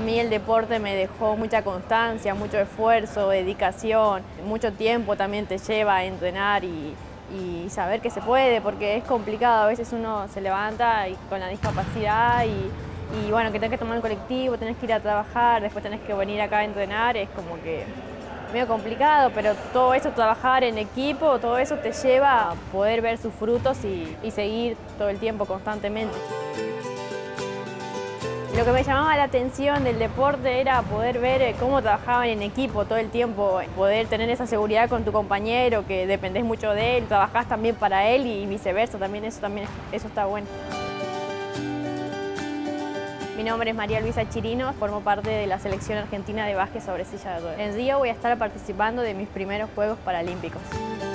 A mí el deporte me dejó mucha constancia, mucho esfuerzo, dedicación, mucho tiempo también te lleva a entrenar y saber que se puede, porque es complicado. A veces uno se levanta con la discapacidad y bueno, que tenés que tomar el colectivo, tenés que ir a trabajar, después tenés que venir acá a entrenar, es como que medio complicado, pero todo eso, trabajar en equipo, todo eso te lleva a poder ver sus frutos y seguir todo el tiempo constantemente. Lo que me llamaba la atención del deporte era poder ver cómo trabajaban en equipo todo el tiempo, poder tener esa seguridad con tu compañero, que dependés mucho de él, trabajás también para él y viceversa, eso está bueno. Mi nombre es María Luisa Chirino, formo parte de la selección argentina de básquet sobre silla de ruedas. En Río voy a estar participando de mis primeros Juegos Paralímpicos.